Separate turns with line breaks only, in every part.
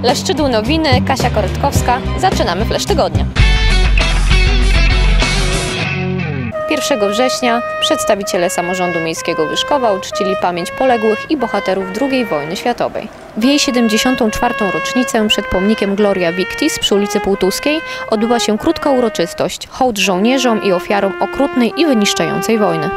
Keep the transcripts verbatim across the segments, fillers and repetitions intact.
Leszczydło Nowiny, Kasia Korytkowska. Zaczynamy Flash Tygodnia. pierwszego września przedstawiciele samorządu miejskiego Wyszkowa uczcili pamięć poległych i bohaterów drugiej wojny światowej. W jej siedemdziesiątą czwartą rocznicę przed pomnikiem Gloria Victis przy ulicy Półtuskiej odbyła się krótka uroczystość, hołd żołnierzom i ofiarom okrutnej i wyniszczającej wojny.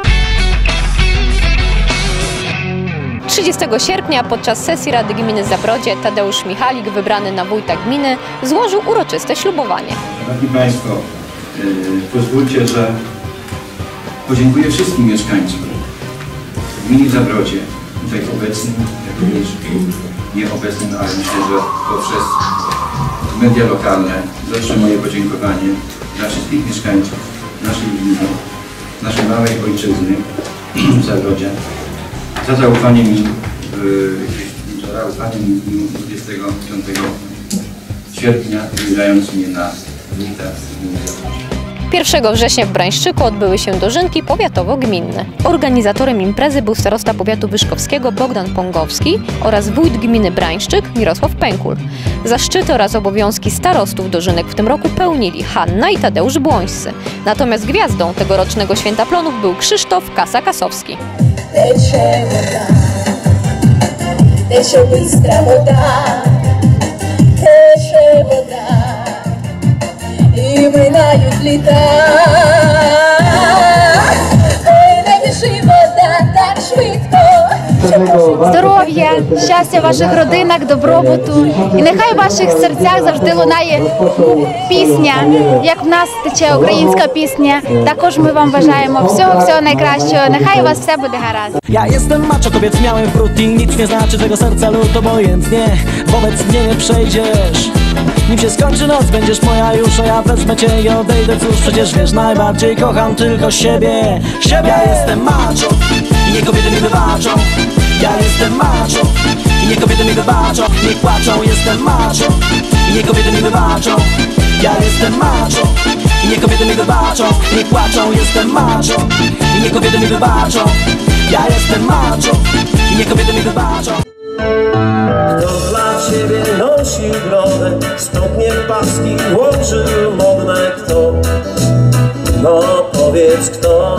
trzydziestego sierpnia podczas sesji Rady Gminy Zabrodzie Tadeusz Michalik, wybrany na wójta gminy, złożył uroczyste ślubowanie.
Szanowni Państwo, yy, pozwólcie, że podziękuję wszystkim mieszkańcom w gminie Zabrodzie, tutaj obecnym, jak również nieobecnym, ale myślę, że poprzez media lokalne. Zawsze moje podziękowanie dla wszystkich mieszkańców naszej gminy, naszej małej ojczyzny w Zabrodzie, za zaufanie mi, za zaufanie mi w dniu dwudziestego piątego sierpnia, wybierając mnie na wójta gminy Zabrodzie.
pierwszego września w Brańszczyku odbyły się dożynki powiatowo-gminne. Organizatorem imprezy był starosta powiatu wyszkowskiego Bogdan Pongowski oraz wójt gminy Brańszczyk Mirosław Pękul. Zaszczyty oraz obowiązki starostów dożynek w tym roku pełnili Hanna i Tadeusz Błońscy. Natomiast gwiazdą tegorocznego Święta Plonów był Krzysztof Kasa-Kasowski.
Teče voda, teče bystra voda, teče voda i minают лета. Ой, не біжи вода так швидко.
Здоров'я, щастя в ваших родинах, добробуту. І нехай в ваших серцях завжди лунає пісня, як в нас тече українська пісня. Також ми вам бажаємо всього-всього найкращого. Нехай у вас все буде гаразд.
Ja jestem macho, kobiet miałem wrót i nic nie znaczy, tego serca lód obojętnie. Wobec mnie nie przejdziesz. Nim się skończy noc, będziesz moja już, a ja wezmę cię i odejdę. Cóż, przecież wiesz, najbardziej kocham tylko siebie. Siebie, ja jestem macho i nie kobiety mi wybaczą. Ja jestem macho i nie kobiety mi wybaczą. Nie płaczą, jestem macho i nie kobiety mi wybaczą. Ja jestem macho i nie kobiety mi wybaczą. Nie płaczą, jestem macho i nie kobiety mi wybaczą. Ja jestem macho i nie kobiety mi wybaczą.
Kto dla ciebie nosił brodę, stopnie paski łożył modne, kto? No powiedz kto?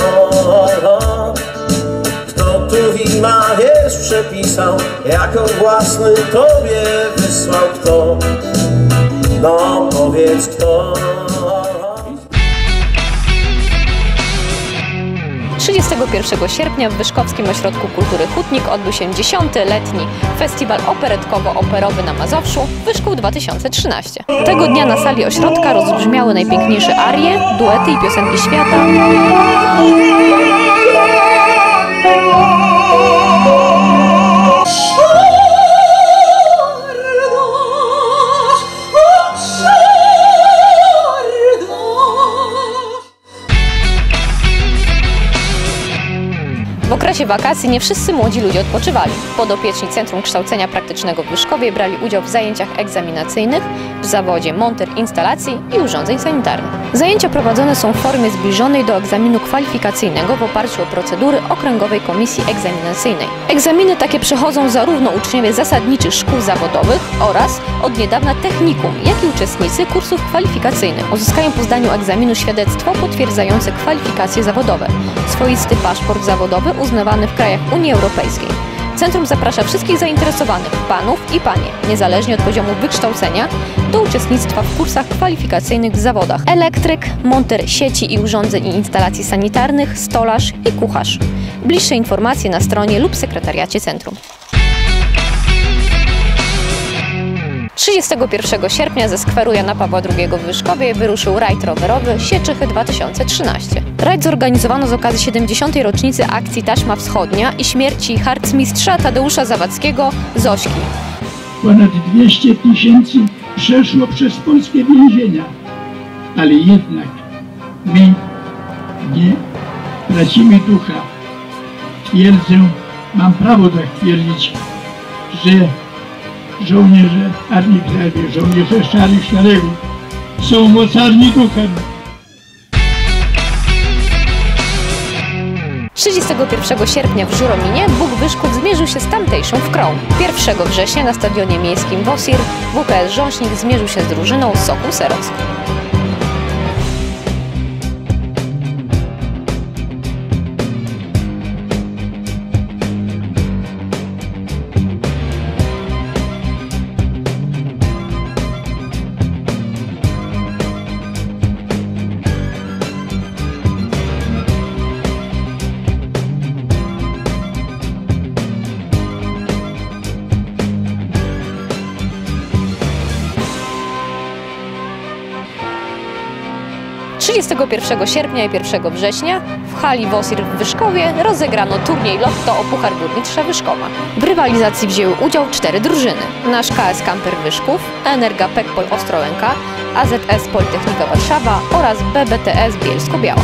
Kto tu widma wiersz przepisał, jako własny tobie wysłał, kto? No powiedz kto?
trzydziestego pierwszego sierpnia w Wyszkowskim Ośrodku Kultury Hutnik odbył się dziesiąty letni festiwal operetkowo-operowy na Mazowszu Wyszkół dwa tysiące trzynaście. Tego dnia na sali ośrodka rozbrzmiały najpiękniejsze arie, duety i piosenki świata. W okresie wakacji nie wszyscy młodzi ludzie odpoczywali. Podopieczni Centrum Kształcenia Praktycznego w Wyszkowie brali udział w zajęciach egzaminacyjnych w zawodzie monter instalacji i urządzeń sanitarnych. Zajęcia prowadzone są w formie zbliżonej do egzaminu kwalifikacyjnego w oparciu o procedury Okręgowej Komisji Egzaminacyjnej. Egzaminy takie przechodzą zarówno uczniowie zasadniczych szkół zawodowych oraz od niedawna technikum, jak i uczestnicy kursów kwalifikacyjnych. Uzyskają po zdaniu egzaminu świadectwo potwierdzające kwalifikacje zawodowe, swoisty paszport zawodowy uznawany w krajach Unii Europejskiej. Centrum zaprasza wszystkich zainteresowanych, panów i panie, niezależnie od poziomu wykształcenia, do uczestnictwa w kursach kwalifikacyjnych w zawodach elektryk, monter sieci i urządzeń i instalacji sanitarnych, stolarz i kucharz. Bliższe informacje na stronie lub sekretariacie centrum. trzydziestego pierwszego sierpnia ze skweru Jana Pawła drugiego w Wyszkowie wyruszył rajd rowerowy Sieczychy dwa tysiące trzynaście. Rajd zorganizowano z okazji siedemdziesiątej rocznicy akcji Taśma Wschodnia i śmierci harcmistrza Tadeusza Zawadzkiego Zośki.
Ponad dwieście tysięcy przeszło przez polskie więzienia, ale jednak my nie tracimy ducha. Twierdzę, mam prawo tak twierdzić, że żołnierze Armii Krajowej, żołnierze Szarych Szeregów są mocarni duchem.
trzydziestego pierwszego sierpnia w Żurominie Bóg Wyszków zmierzył się z tamtejszą Wkrą. pierwszego września na stadionie miejskim Wosir W K S Rząśnik zmierzył się z drużyną z Sokół Serock. trzydziestego pierwszego sierpnia i pierwszego września w hali Wosir w Wyszkowie rozegrano turniej Lotto o Puchar Burmistrza Wyszkowa. W rywalizacji wzięły udział cztery drużyny. Nasz K S Kamper Wyszków, Energa Pekpol Ostrołęka, A Z S Politechnika Warszawa oraz B B T S Bielsko-Biała.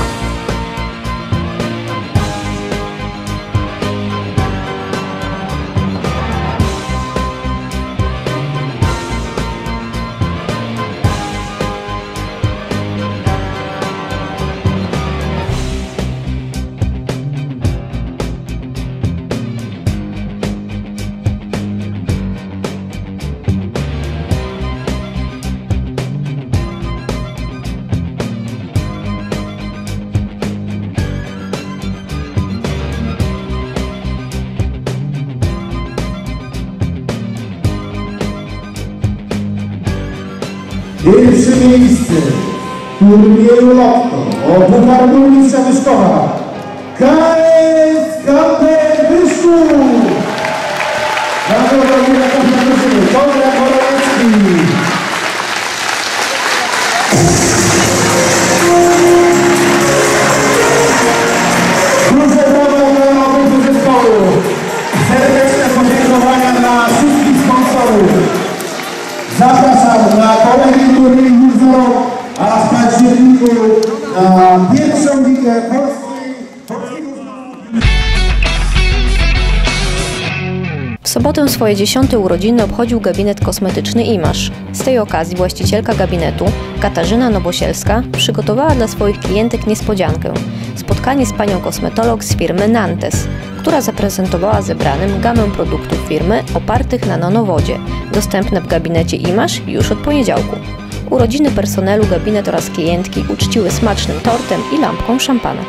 Pierwsze miejsce w turnieju Lotto o Puchar Burmistrza Wyszkowa K S Kamper Wyszków. Brawo, brawo, brawo, Konrad Borowski. Duże brawo dla obydwu zespołów. Serdeczne podziękowania dla wszystkich sponsorów. Zapraszam na kolejny turniej już za rok, a w październiku na pierwszą ligę polskiej.
W sobotę swoje dziesiąte urodziny obchodził gabinet kosmetyczny Imaż. Z tej okazji właścicielka gabinetu, Katarzyna Nowosielska, przygotowała dla swoich klientek niespodziankę. Spotkanie z panią kosmetolog z firmy Nantes, która zaprezentowała zebranym gamę produktów firmy opartych na nanowodzie, dostępne w gabinecie Imaż już od poniedziałku. Urodziny personelu, gabinet oraz klientki uczciły smacznym tortem i lampką szampana.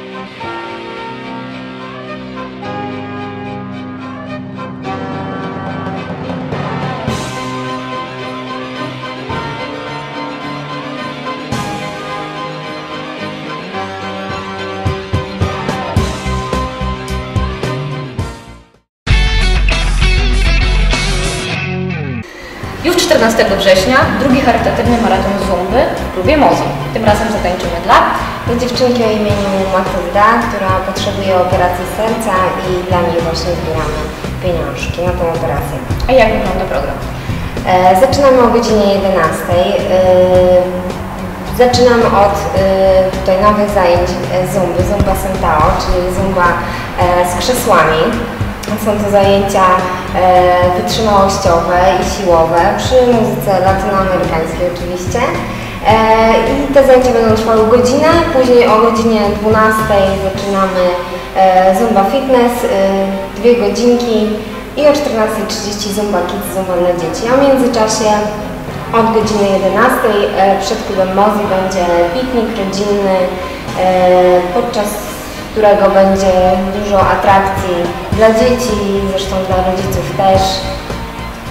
Już czternastego września drugi charytatywny maraton Zumby w klubie Mozi. Tym razem zatańczymy dla
do dziewczynki o imieniu Matylda, która potrzebuje operacji serca i dla niej właśnie zbieramy pieniążki na tę operację.
A jak wygląda program?
E, zaczynamy o godzinie jedenastej. E, zaczynamy od e, tutaj nowych zajęć Zumby, Zumba Sentao, czyli Zumba e, z krzesłami. Są to zajęcia e, wytrzymałościowe i siłowe przy muzyce latynoamerykańskiej oczywiście. E, I te zajęcia będą trwały godzinę, później o godzinie dwunastej zaczynamy e, Zumba Fitness, e, dwie godzinki i o czternastej trzydzieści Zumba Kids, Zumba dla dzieci. A w międzyczasie od godziny jedenastej e, przed klubem Mozi będzie piknik rodzinny, e, podczas którego będzie dużo atrakcji dla dzieci, zresztą dla rodziców też.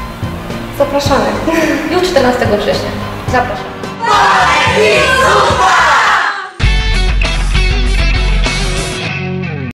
Zapraszamy.
Już czternastego września. Zapraszam.